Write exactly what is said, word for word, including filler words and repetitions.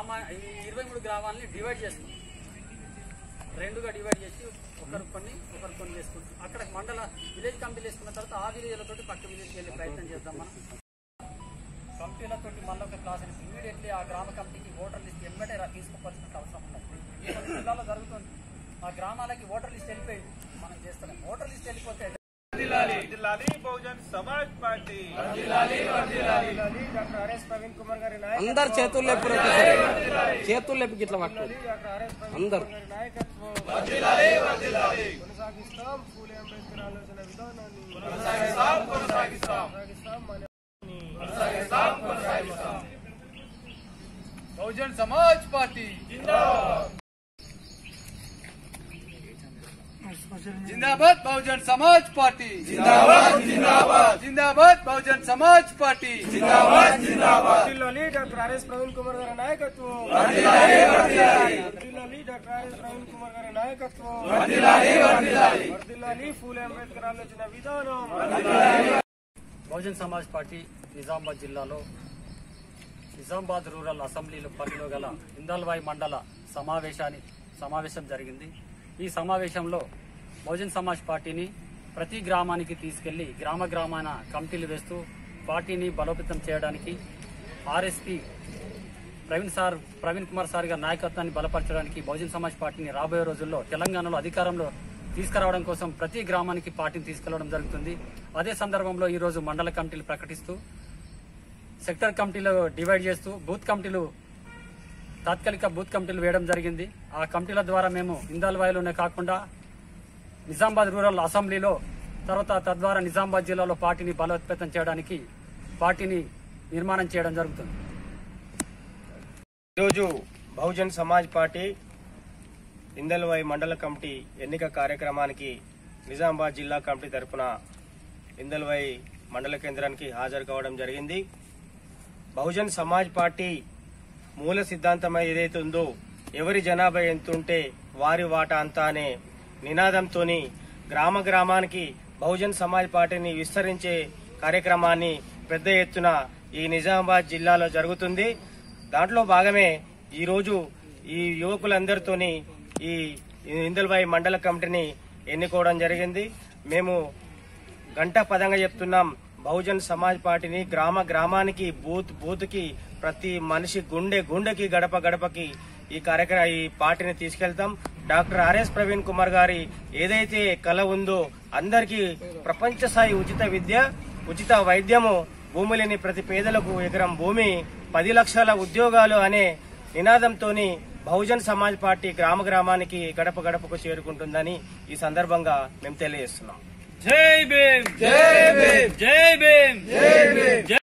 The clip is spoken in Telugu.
గ్రామా ఈ ఇరవై మూడు గ్రామాలని డివైడ్ చేసుకుంటాం, రెండుగా డివైడ్ చేసి ఒకరు కొన్ని ఒకరు కొన్ని చేసుకుంటాం. అక్కడ మండల విలేజ్ కమిటీలు వేసుకున్న తర్వాత ఆ విలేజ్లతో పక్క విలేజ్కి వెళ్ళే ప్రయత్నం చేద్దాం. మనం కమిటీలతో మళ్ళీ ఒక క్లాస్ ఇమీడియట్లీ ఆ గ్రామ కమిటీకి ఓటర్ లిస్ట్ ఎమ్మటే తీసుకోవాల్సిన అవసరం ఉన్నది. ఈ కొన్ని జిల్లాలో జరుగుతుంది. ఆ గ్రామాలకి ఓటర్ లిస్ట్ వెళ్ళిపోయింది, మనం చేస్తున్నాం. ఓటర్ లిస్ట్ వెళ్ళిపోతే బహుజన్ సమాజ్ పార్టీ అందరు చేతులు లేపు చేతులు లేపు గిట్లా పట్టు అందరు కొనసాగిస్తాం. పూలే అంబేద్కర్ ఆలోచన విధానాన్ని కొనసాగిస్తాం. బహుజన్ సమాజ్ పార్టీ जिंदाबाद बहुजन समाज पार्टी जिंदाबाद जिंदाबाद जिंदाबाद बहुजन समाज पार्टी जिंदाबाद जिंदाबाद వర్ధిల్లాలి డాక్టర్ ఆర్ఎస్ ప్రవీణ్ కుమార్ గారి నాయకత్వం. వర్ధిల్లాలి వర్ధిల్లాలి వర్ధిల్లాలి డాక్టర్ ఆర్ఎస్ ప్రవీణ్ కుమార్ గారి నాయకత్వం. వర్ధిల్లాలి వర్ధిల్లాలి వర్ధిల్లాలి పూలే అంబేద్కర్ ఆలోచన విధానం. బహుజన్ సమాజ్ పార్టీ నిజామాబాద్ జిల్లాలో నిజామాబాద్ రూరల్ అసెంబ్లీలో పరిధిలో గల ఇందల్వాయి మండల సమావేశాన్ని సమావేశం జరిగింది. ఈ సమావేశంలో బహుజన్ సమాజ్ పార్టీని ప్రతి గ్రామానికి తీసుకెళ్లి గ్రామ గ్రామాన కమిటీలు వేస్తూ పార్టీని బలోపేతం చేయడానికి RSP Praveen sir Praveen Kumar sir గారి నాయకత్వాన్ని బలపరచడానికి బహుజన్ సమాజ్ పార్టీని రాబోయే రోజుల్లో తెలంగాణలో అధికారంలో తీసుకురావడం కోసం ప్రతి గ్రామానికి పార్టీని తీసుకెళ్లడం జరుగుతుంది. అదే సందర్భంలో ఈ రోజు మండల కమిటీలు ప్రకటిస్తూ సెక్టర్ కమిటీలు డివైడ్ చేస్తూ బూత్ కమిటీలు తాత్కాలిక బూత్ కమిటీలు వేయడం జరిగింది. ఆ కమిటీల ద్వారా మేము ఇందాల్వాయిలోనే కాకుండా నిజామాబాద్ రూరల్ అసెంబ్లీలో తర్వాత తద్వారా నిజామాబాద్ జిల్లాలో పార్టీని బలోపేతం చేయడానికి పార్టీని నిర్మాణం చేయడం జరుగుతుంది. ఈరోజు బహుజన్ సమాజ్ పార్టీ ఇందల్వాయి మండల కమిటీ ఎన్నిక కార్యక్రమానికి నిజామాబాద్ జిల్లా కమిటీ తరఫున ఇందల్వాయి మండల కేంద్రానికి హాజరు కావడం జరిగింది. బహుజన్ సమాజ్ పార్టీ మూల సిద్ధాంతం ఏదైతే ఉందో ఎవరి జనాభా ఎంతుంటే వారి వాటా అంతా అనే నినాదంతో గ్రామ గ్రామానికి బహుజన్ సమాజ్ పార్టీని విస్తరించే కార్యక్రమాన్ని పెద్ద ఎత్తున ఈ నిజామాబాద్ జిల్లాలో జరుగుతుంది. దాంట్లో భాగమే ఈరోజు ఈ యువకులందరితోని ఈ ఇందల్వాయి మండల కమిటీని ఎన్నుకోవడం జరిగింది. మేము గంట పదంగా చెప్తున్నాం, బహుజన్ సమాజ్ పార్టీని గ్రామ గ్రామానికి బూత్ బూత్కి ప్రతి మనిషి గుండె గుండెకి గడప గడపకి ఈ కార్యక్రమ ఈ పార్టీని తీసుకెళ్తాం. డాక్టర్ ఆర్ఎస్ ప్రవీణ్ కుమార్ గారి ఏదైతే కళ ఉందో అందరికీ ప్రపంచ స్థాయి ఉచిత విద్య, ఉచిత వైద్యము, భూమి లేని ప్రతి పేదలకు ఎకరం భూమి, పది లక్షల ఉద్యోగాలు అనే నినాదంతో బహుజన్ సమాజ్ పార్టీ గ్రామ గ్రామానికి గడప గడపకు చేరుకుంటుందని ఈ సందర్భంగా మేము తెలియజేస్తున్నాం. జై భీమ్ జై భీమ్ జై భీమ్ జై భీమ్.